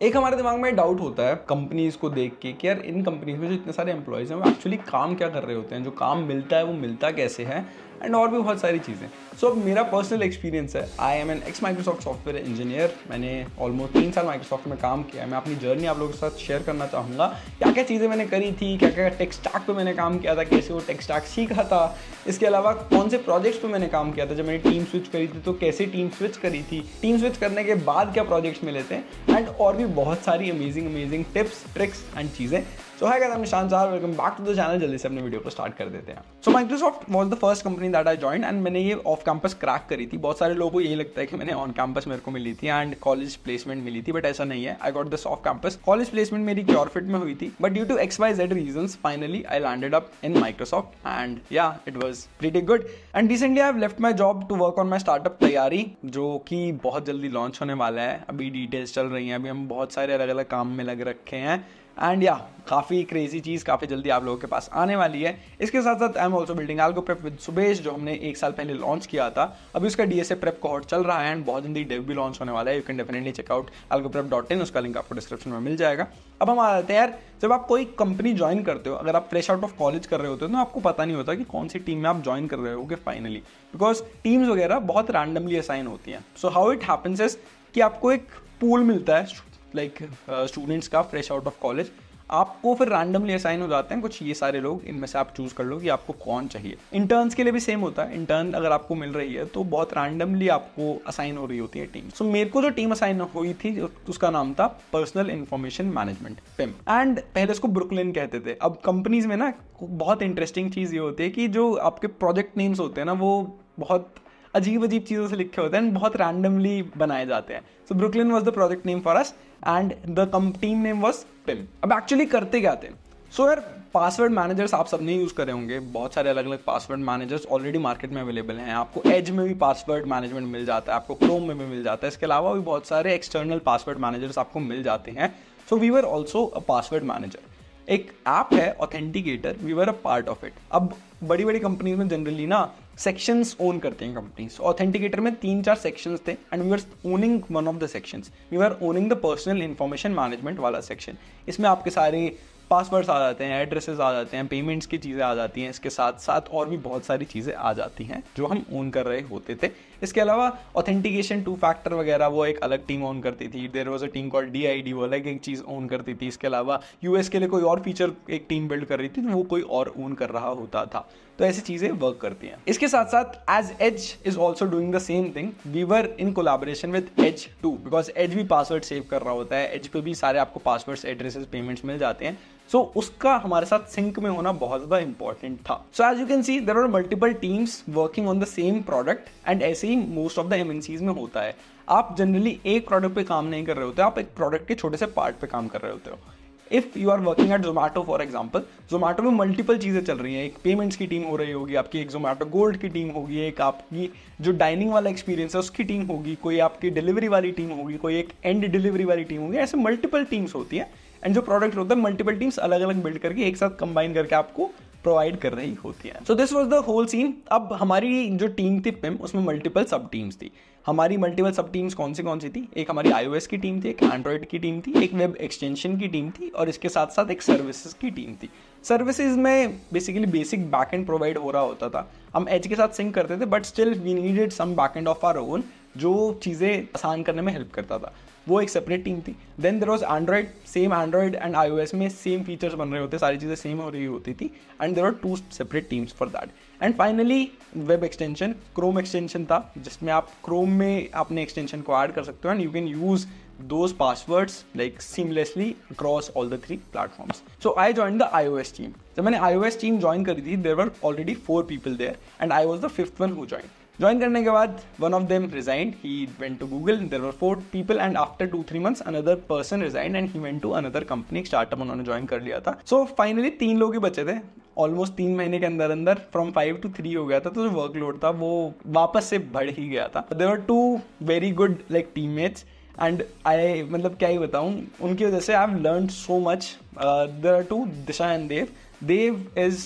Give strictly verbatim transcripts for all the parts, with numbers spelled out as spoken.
एक हमारे दिमाग में डाउट होता है कंपनीज को देख के कि यार इन कंपनीज में जो इतने सारे एम्प्लॉयज़ हैं वो एक्चुअली काम क्या कर रहे होते हैं, जो काम मिलता है वो मिलता कैसे है, एंड और भी बहुत सारी चीज़ें। सो so, मेरा पर्सनल एक्सपीरियंस है, I am an ex Microsoft software engineer. मैंने ऑलमोस्ट तीन साल माइक्रोसॉफ्ट में काम किया है। मैं अपनी जर्नी आप लोगों के साथ शेयर करना चाहूँगा, क्या क्या चीज़ें मैंने करी थी, क्या क्या टेक स्टैक पे मैंने काम किया था, कैसे वो टेक स्टैक सीखा था, इसके अलावा कौन से प्रोजेक्ट्स पे मैंने काम किया था। जब मैंने टीम स्विच करी थी तो कैसे टीम स्विच करी थी, टीम स्विच करने के बाद क्या प्रोजेक्ट्स मिले थे, एंड और भी बहुत सारी amazing amazing tips tricks and चीज़ें। So hi guys, I am Nishant Chahar, welcome back to the channel. जल्दी से अपने वीडियो को स्टार्ट कर देते हैं। So Microsoft was the first company that I joined and मैंने ये ऑफ कैंपस क्रैक करी थी। बहुत सारे लोगों को यही लगता है कि मैंने ऑन कैंपस मेरे को मिली थी एंड कॉलेज प्लेसमेंट मिली थी, बट ऐसा नहीं है। I got this off campus. College placement मेरी क्योरफिट में हुई थी, but due to X Y Z reasons finally I landed up in Microsoft and yeah it was pretty good. And recently I have left my job to work on my startup Taiyari, जो कि बहुत जल्दी launch होने वाला है। अभी details चल रही हैं, अभी हम बहुत सारे अलग अलग काम में लग रखे हैं एंड या काफ़ी क्रेजी चीज़ काफ़ी जल्दी आप लोगों के पास आने वाली है। इसके साथ साथ I am also building Algo Prep with Subesh, जो हमने एक साल पहले लॉन्च किया था। अभी उसका डीएसए प्रेप कोहॉर्ट चल रहा है एंड बहुत जल्दी डेव भी लॉन्च होने वाला है। You can definitely check out Algo Prep dot in, उसका लिंक आपको डिस्क्रिप्शन में मिल जाएगा। अब हम आ जाते हैं यार, जब आप कोई कंपनी ज्वाइन करते हो, अगर आप फ्रेश आउट ऑफ कॉलेज कर रहे होते हो तो आपको पता नहीं होता कि कौन सी टीम में आप ज्वाइन कर रहे होगे फाइनली, बिकॉज टीम्स वगैरह बहुत रैंडमली असाइन होती हैं। So how it happens is कि आपको एक पूल मिलता है लाइक स्टूडेंट्स का फ्रेश आउट ऑफ कॉलेज, आपको फिर रैंडमली असाइन हो जाते हैं कुछ ये सारे लोग, इनमें से आप चूज कर लो कि आपको कौन चाहिए। इंटर्न्स के लिए भी सेम होता है। इंटर्न अगर आपको मिल रही है तो बहुत रैंडमली आपको असाइन हो रही होती है टीम। सो so, मेरे को जो टीम असाइन हुई थी उसका नाम था personal information management, PIM, and पहले उसको ब्रुकलिन कहते थे। अब कंपनीज में ना बहुत इंटरेस्टिंग चीज़ ये होती है कि जो आपके प्रोजेक्ट नेम्स होते हैं ना वो बहुत अजीब अजीब चीज़ों से लिखे होते हैं, बहुत रैंडमली बनाए जाते हैं। So Brooklyn was the project name for us and the team name was PIM. अब एक्चुअली करते क्या थे? सो यार, पासवर्ड मैनेजर्स आप सबने यूज़ करे होंगे। बहुत सारे अलग अलग पासवर्ड मैनेजर्स ऑलरेडी मार्केट में अवेलेबल हैं। आपको एज में भी पासवर्ड मैनेजमेंट मिल जाता है, आपको क्रोम में भी मिल जाता है। इसके अलावा भी बहुत सारे एक्सटर्नल पासवर्ड मैनेजर्स आपको मिल जाते हैं। So we were also a password manager. एक ऐप है authenticator, we were a part of it. अब बड़ी बड़ी कंपनीज में जनरली ना सेक्शंस ओन करते हैं कंपनीज। ऑथेंटिकेटर में तीन चार सेक्शंस थे and we were owning one of the sections. We were owning the personal information management वाला सेक्शन। इसमें आपके सारे पासवर्ड्स आ जाते हैं, एड्रेसेस आ जाते हैं, पेमेंट्स की चीज़ें आ जाती हैं। इसके साथ साथ और भी बहुत सारी चीज़ें आ जाती हैं जो हम ओन कर रहे होते थे। इसके अलावा ऑथेंटिकेशन टू फैक्टर वगैरह वो एक अलग टीम ओन करती थी। There was a team called D I D, वो अलग एक चीज़ ओन करती थी। इसके अलावा यूएस के लिए कोई और फीचर एक टीम बिल्ड कर रही थी तो वो कोई और ओन कर रहा होता था। तो ऐसी चीज़ें वर्क करती हैं। इसके साथ साथ Edge Edge is also doing the same thing. We were in collaboration with Edge too, because Edge भी पासवर्ड सेव कर रहा होता है। एज पे भी सारे आपको पासवर्ड्स, एड्रेसेस, पेमेंट्स मिल जाते हैं। सो so, उसका हमारे साथ सिंक में होना बहुत ज़्यादा इंपॉर्टेंट था। So as you can see there are multiple teams working on the same product and ऐसे ही मोस्ट ऑफ द एमएनसीज में होता है। आप जनरली एक प्रोडक्ट पे काम नहीं कर रहे होते, आप एक प्रोडक्ट के छोटे से पार्ट पे काम कर रहे होते हो। If you are working at Zomato for example, Zomato में मल्टीपल चीज़ें चल रही हैं। एक पेमेंट्स की टीम हो रही होगी आपकी, एक जोमेटो गोल्ड की टीम होगी, एक आपकी जो डाइनिंग वाला एक्सपीरियंस है उसकी टीम होगी, कोई आपकी डिलीवरी वाली टीम होगी, कोई एक एंड डिलीवरी वाली टीम होगी। ऐसे मल्टीपल टीम्स होती हैं एंड जो प्रोडक्ट होता है मल्टीपल टीम्स अलग अलग बिल्ड करके एक साथ कंबाइन करके आपको प्रोवाइड कर रही होती है। So this was the whole scene. अब हमारी जो टीम थी पिम, उसमें मल्टीपल सब टीम्स थी। हमारी मल्टीपल सब टीम्स कौन सी कौन सी थी? एक हमारी आईओएस की टीम थी, एक एंड्रॉइड की टीम थी, एक वेब एक्सटेंशन की टीम थी और इसके साथ साथ एक सर्विसेज की टीम थी। सर्विसेज में बेसिकली बेसिक बैकएंड प्रोवाइड हो रहा होता था। हम एज के साथ सिंक करते थे, but still we needed some backend of our own जो चीज़ें आसान करने में हेल्प करता था। वो एक सेपरेट टीम थी। Then there was Android, same Android and iOS में सेम फीचर्स बन रहे होते, सारी चीज़ें सेम हो रही होती थी and there are two separate teams for that. And finally web extension, Chrome extension था जिसमें आप क्रोम में अपने एक्सटेंशन को ऐड कर सकते हो and you can use those passwords like seamlessly across all the three platforms. So I joined the iOS team. जब मैंने iOS team join करी थी, there were already four people there and I was the fifth one who joined. Join करने के बाद one of them resigned, he went to Google, there were four people and after two three months another person resigned and he went to another company, startup उन्होंने join कर लिया था। So finally तीन लोग ही बचे थे। ऑलमोस्ट तीन महीने के अंदर अंदर फ्रॉम फाइव टू थ्री हो गया था, तो जो वर्कलोड था वो वापस से बढ़ ही गया था। There were two very good like teammates and I मतलब क्या ही बताऊँ, उनकी वजह से I have learn so much. There are two, Disha and Dev. Dev is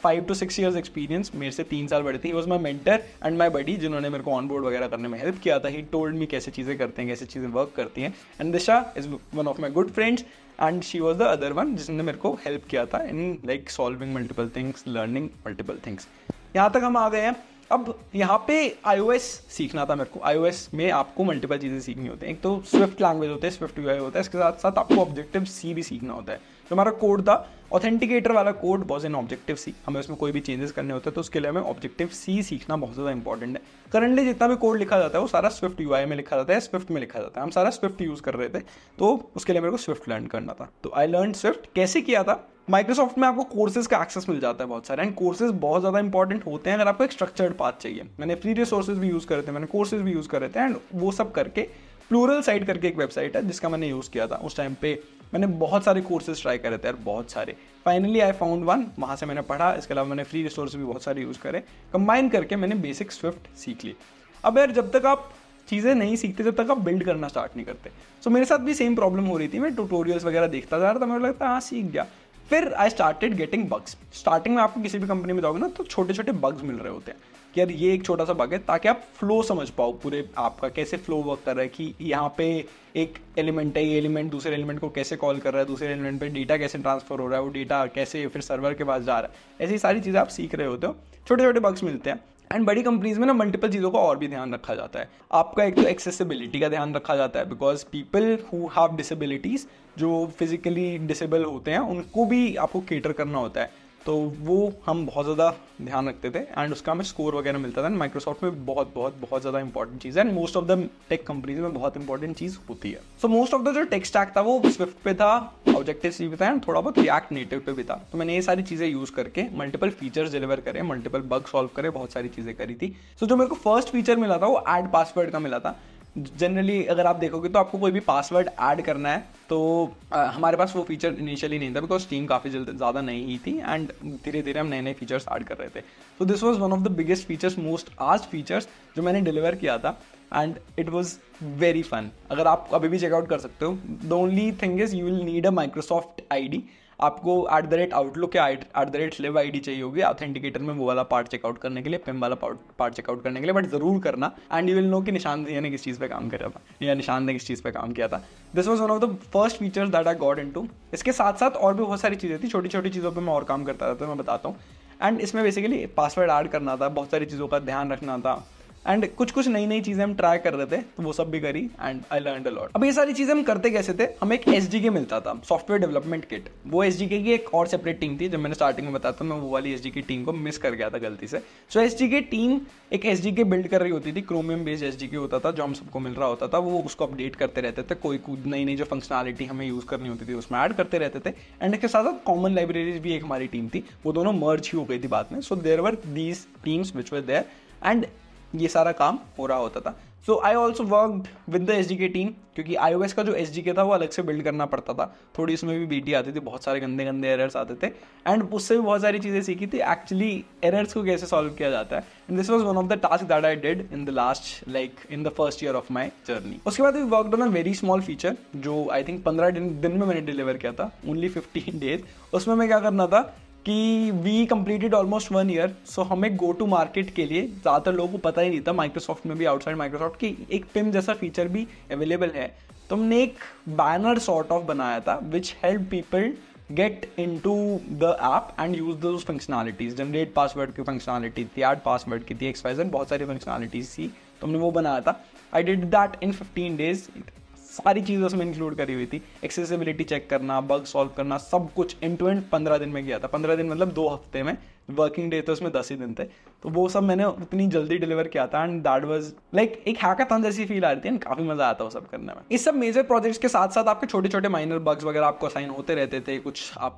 five to six years experience, मेरे से तीन साल बड़े थे। He was my mentor and my buddy, जिन्होंने मेरे को ऑन बोर्ड वगैरह करने में हेल्प किया था। ही टोल्ड मी कैसे चीज़ें करते हैं, कैसे चीज़ें वर्क करती हैं। And Disha is one of my good friends and she was the other one जिसने मेरे को हेल्प किया था in like solving multiple things, learning multiple things. यहाँ तक हम आ गए हैं। अब यहाँ पे iOS सीखना था मेरे को। iOS में आपको मल्टीपल चीज़ें सीखनी होती हैं। एक तो स्विफ्ट लैंग्वेज होता है, स्विफ्ट यूआई होता है, इसके साथ साथ आपको ऑब्जेक्टिव सी भी सीखना होता है। जो हमारा कोड था ऑथेंटिकेटर वाला code was in Objective C, हमें उसमें कोई भी चेंजेस करने होते हैं तो उसके लिए हमें ऑब्जेक्टिव सी सीखना बहुत ज़्यादा इंपॉर्टेंट है। करंटली जितना भी कोड लिखा जाता है वो सारा स्विफ्ट यूआई में लिखा जाता है, स्विफ्ट में लिखा जाता है। हम सारा स्विफ्ट यूज़ कर रहे थे तो उसके लिए मेरे को स्विफ्ट लर्न करना था। तो आई लर्न स्विफ्ट। कैसे किया था? माइक्रोसॉफ्ट में आपको कोर्सेज का एक्सेस मिल जाता है बहुत सारे, एंड कोर्सेज बहुत ज़्यादा इंपॉर्टेंट होते हैं अगर आपको एक स्ट्रक्चर्ड पाथ चाहिए। मैंने फ्री रिसोर्सेज भी यूज़ करे थे, मैंने कोर्सेज भी यूज़ करे थे, एंड वो सब करके प्लूरल साइट करके एक वेबसाइट है जिसका मैंने यूज़ किया था। उस टाइम पे मैंने बहुत सारे कोर्सेज ट्राई करे थे यार, बहुत सारे। फाइनली आई फाउंड वन, वहाँ से मैंने पढ़ा। इसके अलावा मैंने फ्री रिसोर्सेज भी बहुत सारे यूज़ करे, कंबाइन करके मैंने बेसिक स्विफ्ट सीख ली। अब यार जब तक आप चीज़ें नहीं सीखते, जब तक आप बिल्ड करना स्टार्ट नहीं करते। सो so, मेरे साथ भी सेम प्रॉब्लम हो रही थी। मैं ट्यूटोरियल्स वगैरह देखता जा रहा था, मुझे लगता हाँ सीख गया। फिर I started getting bugs. Starting में आपको किसी भी कंपनी में जाओगे ना तो छोटे छोटे बग्स मिल रहे होते हैं कि यार ये एक छोटा सा बग है, ताकि आप फ्लो समझ पाओ पूरे आपका कैसे फ्लो वर्क कर रहा है, कि यहाँ पे एक एलिमेंट है, ये एलिमेंट दूसरे एलिमेंट को कैसे कॉल कर रहा है, दूसरे एलिमेंट पे डेटा कैसे ट्रांसफर हो रहा है, वो डेटा कैसे फिर सर्वर के पास जा रहा है। ऐसी सारी चीज़ें आप सीख रहे होते हो, छोटे छोटे बग्स मिलते हैं। एंड बड़ी कंपनीज में ना मल्टीपल चीज़ों का और भी ध्यान रखा जाता है। आपका एक तो एक्सेसिबिलिटी का ध्यान रखा जाता है, because people who have disabilities, जो फिजिकली डिसेबल होते हैं, उनको भी आपको केटर करना होता है। तो वो हम बहुत ज़्यादा ध्यान रखते थे एंड उसका हमें स्कोर वगैरह मिलता था। माइक्रोसॉफ्ट में बहुत बहुत बहुत ज़्यादा इंपॉर्टेंट चीज़ है, and most of the tech companies में बहुत इंपॉर्टेंट चीज़ होती है। सो मोस्ट ऑफ द जो टेक स्टैक था वो स्विफ्ट पे था, ऑब्जेक्टिव सी पे था, एंड थोड़ा बहुत रिएक्ट नेटिव पे भी था। तो मैंने ये सारी चीज़ें यूज़ करके मल्टीपल फीचर्स डिलीवर करे, मल्टीपल बग सॉल्व करे, बहुत सारी चीज़ें करी थी। सो so, जो मेरे को फर्स्ट फीचर मिला था वो ऐड पासवर्ड का मिला था। जनरली अगर आप देखोगे तो आपको कोई भी पासवर्ड ऐड करना है तो आ, हमारे पास वो फीचर इनिशियली नहीं था, बिकॉज टीम काफ़ी ज़्यादा नई ही थी एंड धीरे धीरे हम नए नए फीचर्स ऐड कर रहे थे। So this was one of the biggest features, most asked features जो मैंने डिलीवर किया था, and it was very fun. अगर आप अभी भी चेकआउट कर सकते हो, the only thing is you will need a Microsoft ID डी। आपको एट द रेट आउटलुक या at the rate Live ID डी चाहिए होगी ऑथेंटिकेटर में, वो वाला पार्ट चेकआउट करने के लिए, पिम वाला पार्ट चेकआउट करने के लिए, बट जरूर करना। एंड यू विल नो कि निशांत ने किस चीज़ पे काम करा था या निशांत ने किस चीज़ पे काम किया था। This was one of the first features that I got into. इसके साथ साथ और भी बहुत सारी चीज़ें थी, छोटी छोटी चीज़ों पर मैं और काम करता था, तो मैं बताता हूँ। एंड इसमें बेसिकली पासवर्ड ऐड करना था, बहुत सारी चीज़ों का ध्यान रखना था, एंड कुछ कुछ नई नई चीज़ें हम ट्राई कर रहे थे, तो वो सब भी करी and I learned a lot. अब ये सारी चीज़ें हम करते कैसे थे? हमें एक एसडीके मिलता था, सॉफ्टवेयर डेवलपमेंट किट। वो एसडीके की एक और सेपरेट टीम थी। जब मैंने स्टार्टिंग में बताया था, मैं वो वाली एसडीके टीम को मिस कर गया था गलती से। सो एसडीके टीम एक एसडीके बिल्ड कर रही होती थी, क्रोमियम बेस्ड एसडीके होता था जो हम सबको मिल रहा होता था। वो उसको अपडेट करते रहते थे, कोई नई नई जो फंक्शनैलिटी हमें यूज़ करनी होती थी उसमें ऐड करते रहते थे। एंड इसके साथ साथ कॉमन लाइब्रेरीज भी एक हमारी टीम थी, वो दोनों मर्ज ही हो गई थी बाद में। So there were these teams which were there, and ये सारा काम हो रहा होता था। So I also worked with the S D K team, क्योंकि iOS का जो एस डी के था वो अलग से बिल्ड करना पड़ता था। थोड़ी उसमें भी बीटी आती थी, बहुत सारे गंदे गंदे एरर्स आते थे, एंड उससे भी बहुत सारी चीज़ें सीखी थी एक्चुअली एरर्स को कैसे सॉल्व किया जाता है। And this was one of the task that I did in the last like in the first year of my journey. उसके बाद we worked on a very small feature जो I think पंद्रह दिन दिन में मैंने डिलीवर किया था, ओनली फिफ्टीन डेज। उसमें मैं क्या करना था कि we completed almost one year. So हमें गो टू मार्केट के लिए ज़्यादातर लोगों को पता ही नहीं था, माइक्रोसॉफ्ट में भी, आउटसाइड माइक्रोसॉफ्ट की एक पिम जैसा फीचर भी अवेलेबल है। तो हमने एक बैनर सॉर्ट ऑफ बनाया था which help people get in to the app and use those functionalities. Generate password की फंक्शनैलिटी थी, ऐड पासवर्ड की थी, एक्स वाई जेड बहुत सारी फंक्शनैलिटीज थी, तो हमने वो बनाया था। I did that in fifteen days. सारी चीज़ें उसमें इंक्लूड करी हुई थी, एक्सेसिबिलिटी चेक करना, बग सॉल्व करना, सब कुछ एंड टू एंड पंद्रह दिन में किया था। पंद्रह दिन मतलब दो हफ्ते में, वर्किंग डे तो उसमें दस ही दिन थे, तो वो सब मैंने उतनी जल्दी डिलीवर किया था। एंड दैट वाज लाइक एक हैकाथॉन जैसी फील आ रही थी, एंड काफ़ी मज़ा आता वो सब करने में। इस सब मेजर प्रोजेक्ट्स के साथ साथ आपके छोटे छोटे माइनर बग्स वगैरह आपको असाइन होते रहते थे, कुछ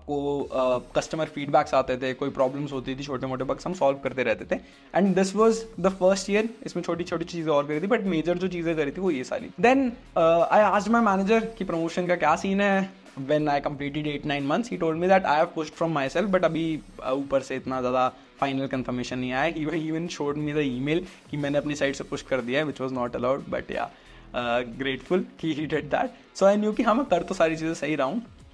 आपको कस्टमर uh, फीडबैक्स आते थे, कोई प्रॉब्लम्स होती थी, छोटे मोटे बग्स हम सॉल्व करते रहते थे। And this was the first year, इसमें छोटी छोटी चीज़ें और करी थी, बट मेजर जो चीज़ें करी थी वो ये सारी। Then I asked my manager कि प्रमोशन का क्या सीन है। When I completed eight nine months, he told me that I have pushed from myself, but अभी ऊपर से इतना ज़्यादा फाइनल कंफर्मेशन नहीं आया। He even showed me the email कि मैंने अपनी साइड से पुश कर दिया है, which was not allowed, but yeah, uh, grateful कि he did that. So I knew कि हाँ मैं कर तो सारी चीज़ें सही रहा हूँ,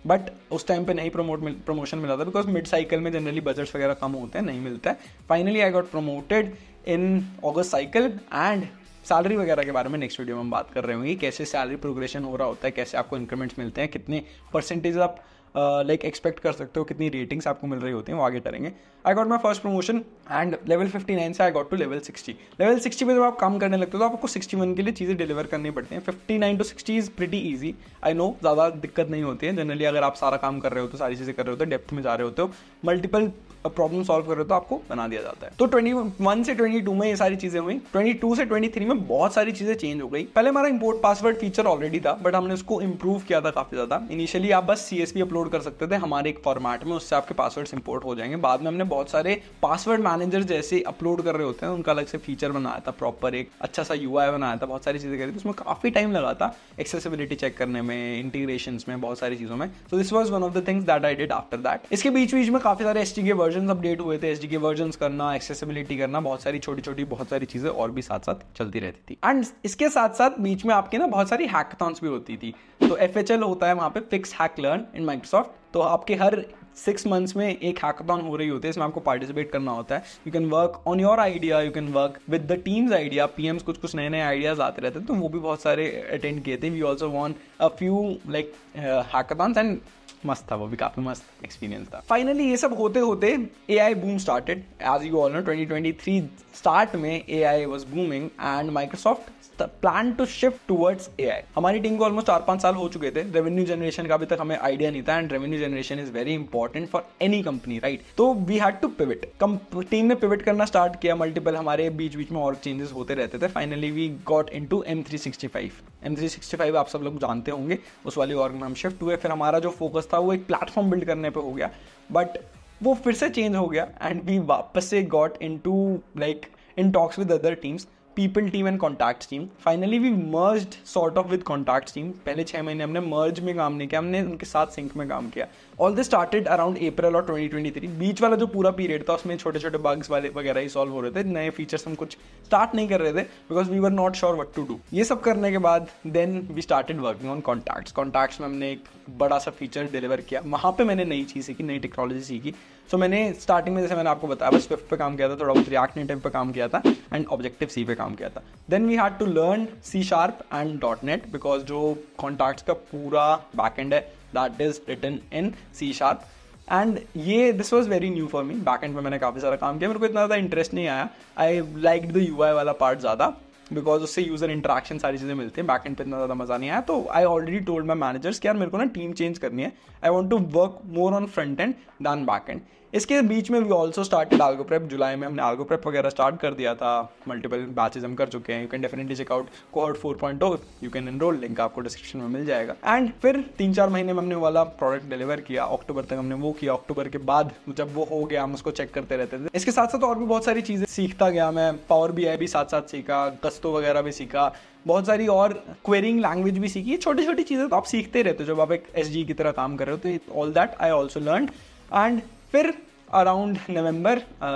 बट उस टाइम पे नहीं प्रमोट प्रमोशन मिला था बिकॉज मिड साइकिल में जनरली बजट्स वगैरह कम होते हैं, नहीं मिलता है. Finally I got promoted in August cycle. And salary वगैरह के बारे में नेक्स्ट वीडियो में हम बात कर रहे होंगे, कैसे सैलरी प्रोग्रेशन हो रहा होता है, कैसे आपको इंक्रीमेंट्स मिलते हैं, कितने परसेंटेज आप लाइक एक्सपेक्ट कर सकते हो, कितनी रेटिंग्स आपको मिल रही होती हैं, वो आगे करेंगे. I got my first promotion and level fifty nine से I got to level sixty. Level sixty पे जब आप काम करने लगते हो तो आपको सिक्सटी वन के लिए चीज़ें डिलीवर करनी पड़ती हैं. Fifty nine to sixty is pretty easy, I know, ज़्यादा दिक्कत नहीं होती है. जनरली अगर आप सारा काम कर रहे हो तो, सारी चीज़ें कर रहे होते हो, डेप्थ में जा रहे होते हो, मल्टीपल प्रॉब्लम सॉल्व कर रहे हो तो आपको बना दिया जाता है. तो ट्वेंटी वन से ट्वेंटी टू में ये सारी चीज़ें हुई. ट्वेंटी टू से ट्वेंटी थ्री में बहुत सारी चीज़ें चेंज हो गई. पहले हमारा इंपोर्ट पासवर्ड फीचर ऑलरेडी था बट हमने उसको इंप्रूव किया था काफ़ी ज़्यादा. इनिशियली आप बस सी एस पी अपलोड कर सकते थे हमारे एक फॉर्मेट में, उससे आपके पासवर्ड्स इंपोर्ट हो जाएंगे. बाद में हमने बहुत सारे पासवर्ड मैनेजर जैसे अपलोड कर रहे होते हैं उनका अलग से फीचर बनाया था, प्रॉपर एक अच्छा सा यूआई बनाया था, बहुत सारी चीज़ें करी थी. उसमें काफ़ी टाइम लगा था एक्सेसिबिलिटी चेक करने में, इंटीग्रेशंस में, बहुत सारी चीज़ों में. So this was one of the things that I did after that. इसके बीच बीच में काफ़ी सारे एसडीके वर्जन अपडेट हुए थे. एसडीके वर्जन्स करना, एक्सेसिबिलिटी करना, बहुत सारी छोटी छोटी बहुत सारी चीज़ें और भी साथ साथ चलती रहती थी. एंड इसके साथ साथ बीच में आपके ना बहुत सारी हैकाथॉन्स भी होती थी. तो एफ एच एल होता है वहाँ पे, fix hack learn in Microsoft. तो आपके हर सिक्स मंथ्स में एक हैकाथॉन हो रही होती है, इसमें आपको पार्टिसिपेट करना होता है. You can work on your idea, you can work with the teams idea. PMs कुछ कुछ नए नए आइडियाज आते रहते हैं, तो वो भी बहुत सारे अटेंड किए थे. We also won a few like hackathons and मस्त था, वो भी काफी मस्त एक्सपीरियंस था. फाइनली ये सब होते होते A I boom started. As you all know twenty twenty three start में A I was booming and Microsoft plan to shift towards A I. हमारी टीम को ऑलमोस्ट चार पांच साल हो चुके थे. रेवेन्यू जनरेशन का अभी तक हमें आइडिया नहीं था and revenue generation is very important for any company, right. तो we had to pivot. Team ने पिवट करना स्टार्ट किया. मल्टीपल हमारे बीच बीच में और चेंजेस होते रहते थे. Finally we got into M three sixty five. M three sixty five आप सब लोग जानते होंगे, उस वाली ऑर्ग में हम शिफ्ट हुए. फिर हमारा जो फोकस था वो एक प्लेटफॉर्म बिल्ड करने पे हो गया, बट वो फिर से चेंज हो गया एंड वी वापस से got into like in talks with other teams, people team and contacts team. Finally we merged sort of with contacts team. पहले छह महीने हमने merge में काम नहीं किया, हमने उनके साथ sync में काम किया. All this started around April और ट्वेंटी ट्वेंटी थ्री. बीच वाला जो पूरा पीरियड था उसमें छोटे छोटे bugs वाले वगैरह ही सॉल्व हो रहे थे. नए फीचर्स हम कुछ स्टार्ट नहीं कर रहे थे because we were not sure what to do. ये सब करने के बाद then we started working on contacts. Contacts में हमने एक बड़ा सा फीचर डिलीवर किया. वहाँ पे मैंने नई चीज़ सीखी, नई टेक्नोलॉजी सीखी. सो so, मैंने स्टार्टिंग में जैसे मैंने आपको बताया बस स्विफ्ट पे काम किया था, थोड़ा बहुत रिएक्ट नेटिव पे काम किया था एंड ऑब्जेक्टिव सी पे काम किया था. Then we had to learn C sharp and dot net because जो कॉन्टैक्ट्स का पूरा बैकएंड है that is written in C sharp. And ये this was very new for me. Backend पे मैंने काफ़ी सारा काम किया, मेरे को इतना ज़्यादा इंटरेस्ट नहीं आया. आई लाइक द यूआई वाला पार्ट ज़्यादा बिकॉज उससे यूजर इंटरेक्शन सारी चीज़ें मिलती हैं. बैकएंड पे इतना ज़्यादा मज़ा नहीं आया. तो I already told my managers कि यार मेरे को ना टीम चेंज करनी है. I want to work more on front end than back end. इसके बीच में we also started algo prep. जुलाई में हमने आल्गो प्रेप वगैरह स्टार्ट कर दिया था. मल्टीपल बैचेज हम कर चुके हैं. You can definitely check out cohort four point O. You can enroll, link आपको डिस्क्रिप्शन में मिल जाएगा. एंड फिर तीन चार महीने में हमने वाला प्रोडक्ट डिलीवर किया. अक्टूबर तक हमने वो किया. अक्टूबर के बाद जब वो हो गया हम उसको चेक करते रहते थे. इसके साथ साथ और भी बहुत सारी चीज़ें सीखता गया मैं. पावर बी आई भी साथ साथ सीखा, गस्तो वगैरह भी सीखा, बहुत सारी और क्वेरिंग लैंग्वेज भी सीखी. छोटी छोटी चीज़ें तो आप सीखते रहते हो जब आप एक एस जी की तरह काम कर रहे हो. तो all that I also learn. And फिर around November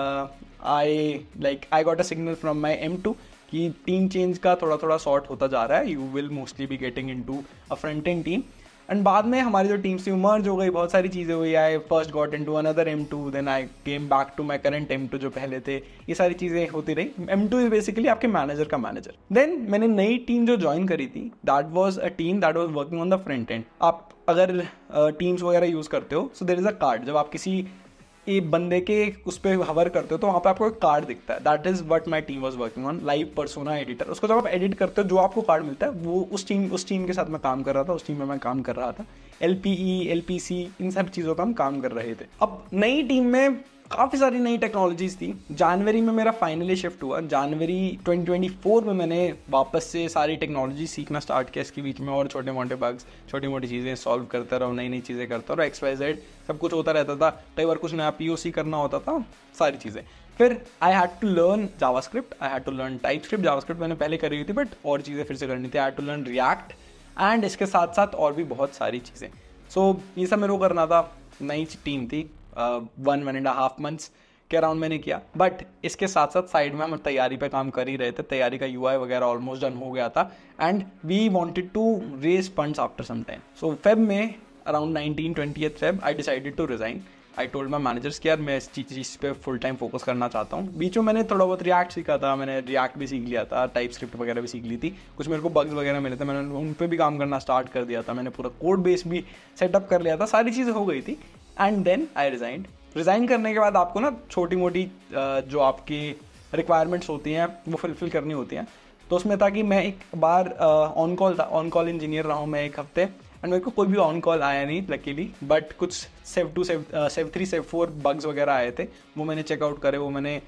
I like I got a signal from my M two कि टीम चेंज का थोड़ा थोड़ा सॉर्ट होता जा रहा है. You will mostly be getting into a front end team. And बाद में हमारी जो टीम्स थी मर्ज हो गई, बहुत सारी चीज़ें हुई. I first got into another M two, then I came back to my current M two जो पहले थे. ये सारी चीज़ें होती रही. एम टू इज बेसिकली आपके मैनेजर का मैनेजर. देन मैंने नई टीम जो ज्वाइन करी थी that was a team that was working on the front end. आप अगर टीम्स uh, वगैरह यूज़ करते हो so there is a card. जब आप किसी एक बंदे के उस पर हवर करते हो तो वहाँ पे आपको एक कार्ड दिखता है. That is what my team was working on, live persona editor. उसको जब आप एडिट करते हो जो आपको कार्ड मिलता है वो उस टीम उस टीम के साथ मैं काम कर रहा था. उस टीम में मैं काम कर रहा था. L P E, L P C, इन सब चीज़ों पर हम काम कर रहे थे. अब नई टीम में काफ़ी सारी नई टेक्नोलॉजीज थी. जनवरी में मेरा फाइनली शिफ्ट हुआ. जनवरी ट्वेंटी ट्वेंटी फोर में मैंने वापस से सारी टेक्नोलॉजी सीखना स्टार्ट किया. इसके बीच में और छोटे मोटे बग्स, छोटी मोटी चीज़ें सॉल्व करता रहो, नई नई चीज़ें करता रहो. एक्स वाई जेड सब कुछ होता रहता था. कई बार कुछ नया पी ओ सी करना होता था, सारी चीज़ें. फिर I had to learn JavaScript, I had to learn TypeScript. JavaScript मैंने पहले करी हुई थी बट और चीज़ें फिर से करनी थी. I had to learn React and इसके साथ साथ और भी बहुत सारी चीज़ें. सो so, ये सब मेरे को करना था. नई टीम थी, one one and half months के अराउंड मैंने किया. बट इसके साथ साथ साइड में हम तैयारी पे काम कर ही रहे थे. तैयारी का यूआई वगैरह ऑलमोस्ट डन हो गया था and we wanted to raise funds after some time. So Feb में around nineteen twentieth Feb I decided to resign. I told my managers कि यार मैं इस चीज़ पे फुल टाइम फोकस करना चाहता हूँ। बीच में मैंने थोड़ा बहुत रिएक्ट सीखा था, मैंने रिएक्ट भी सीख लिया था, टाइप स्क्रिप्ट वगैरह भी सीख ली थी, कुछ मेरे को बग्स वगैरह मिले थे, मैंने उन पर भी काम करना स्टार्ट कर दिया था, मैंने पूरा कोड बेस भी सेटअप कर लिया था, सारी चीज़ें हो गई थी। And then I resigned. Resign करने के बाद आपको ना छोटी मोटी जो आपकी रिक्वायरमेंट्स होती हैं वो फुलफिल करनी होती हैं। तो उसमें था कि मैं एक बार ऑन कॉल था, ऑन कॉल इंजीनियर रहा हूँ मैं एक हफ्ते, एंड मेरे को कोई भी ऑन कॉल आया नहीं लकीली, बट कुछ sev two sev sev three sev four bugs वगैरह आए थे, वो मैंने चेकआउट करे, वो मैंने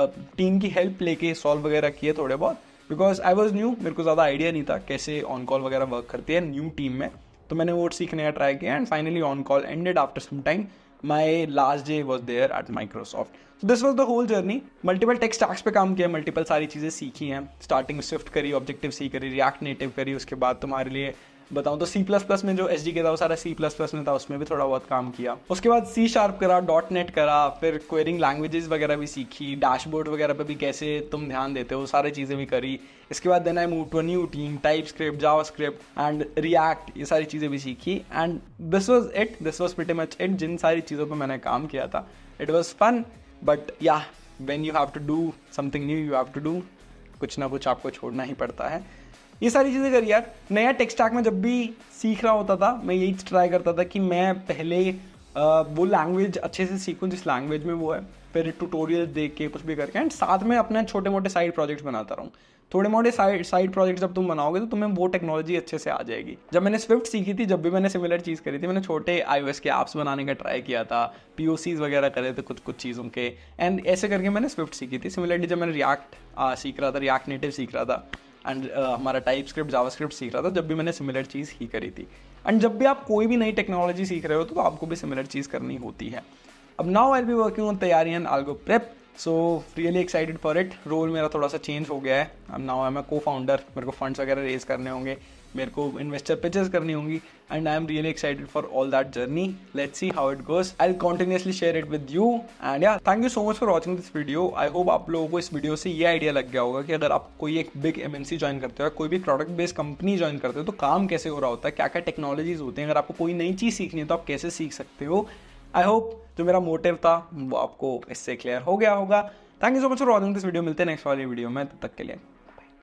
टीम की हेल्प लेके सॉल्व वगैरह किए थोड़े बहुत, बिकॉज आई वॉज न्यू, मेरे को ज़्यादा आइडिया नहीं था कैसे ऑन कॉल वगैरह वर्क करती है न्यू टीम में। तो मैंने वो सीखने का ट्राई किया, and finally on call ended after some time. My last day was there at Microsoft. So this was the whole journey. Multiple tech stacks पे काम किया, मल्टीपल सारी चीज़ें सीखी हैं। स्टार्टिंग में स्विफ्ट करी, ऑब्जेक्टिव सी करी, रिएक्ट नेटिव करी, उसके बाद तुम्हारे लिए बताऊँ तो सी प्लस प्लस में जो एस डी के था वो सारा सी प्लस प्लस में था, उसमें भी थोड़ा बहुत काम किया। उसके बाद सी शार्प करा, डॉट नेट करा, फिर क्वेरिंग लैंग्वेजेस वगैरह भी सीखी, डैशबोर्ड वगैरह पे भी कैसे तुम ध्यान देते हो, सारी चीज़ें भी करी। इसके बाद then I move to a new team, TypeScript, JavaScript and React, ये सारी चीज़ें भी सीखी। And this was it, this was pretty much it. जिन सारी चीज़ों पर मैंने काम किया था, it was fun, but yeah when you have to do something new, you have to do, कुछ ना कुछ आपको छोड़ना ही पड़ता है। ये सारी चीज़ें करी यार। नया टेक स्टैक में जब भी सीख रहा होता था, मैं यही ट्राई करता था कि मैं पहले आ, वो लैंग्वेज अच्छे से सीखूं जिस लैंग्वेज में वो है, फिर ट्यूटोरियल देख के कुछ भी करके, एंड साथ में अपने छोटे मोटे साइड प्रोजेक्ट्स बनाता रहूँ। थोड़े मोटे साइड साइड प्रोजेक्ट्स जब तुम बनाओगे तो तुम्हें वो टेक्नोलॉजी अच्छे से आ जाएगी। जब मैंने स्विफ्ट सीखी थी, जब भी मैंने सिमिलर चीज़ करी थी, मैंने छोटे आईओएस के ऐप्स बनाने का ट्राई किया था, पीओसीज वगैरह करे थे कुछ कुछ चीज़ों के, एंड ऐसे करके मैंने स्विफ्ट सीखी थी। सिमिलरली जब मैंने रिएक्ट सीख रहा था, रिएक्ट नेटिव सीख रहा था, एंड uh, हमारा टाइप स्क्रिप्ट जावा स्क्रिप्ट सीख रहा था, जब भी मैंने सिमिलर चीज़ ही करी थी। एंड जब भी आप कोई भी नई टेक्नोलॉजी सीख रहे हो तो, तो आपको भी सिमिलर चीज़ करनी होती है। अब now I be working on तैयारी and I go prep, so really excited for it. Role मेरा थोड़ा सा चेंज हो गया है, अब नाउ आई एम अ को फाउंडर, मेरे को फंड्स वगैरह रेज करने होंगे, मेरे को इन्वेस्टर पिचेस करनी होंगी, and I am really excited for all that journey. Let's see how it goes. I will continuously share it with you, and yeah thank you so much for watching this video. I hope आप लोगों को इस video से ये idea लग गया होगा कि अगर आप कोई एक बिग एमएनसी ज्वाइन करते हो, कोई भी प्रोडक्ट बेस्ड कंपनी ज्वाइन करते हो, तो काम कैसे हो रहा होता है, क्या क्या टेक्नोलॉजीज होती हैं, अगर आपको कोई नई चीज़ सीखनी है तो आप कैसे सीख सकते हो। आई होप जो मेरा मोटिव था वो आपको इससे क्लियर हो गया होगा। Thank you so much for watching this video. मिलते हैं नेक्स्ट वाली वीडियो में, तब तक के लिए।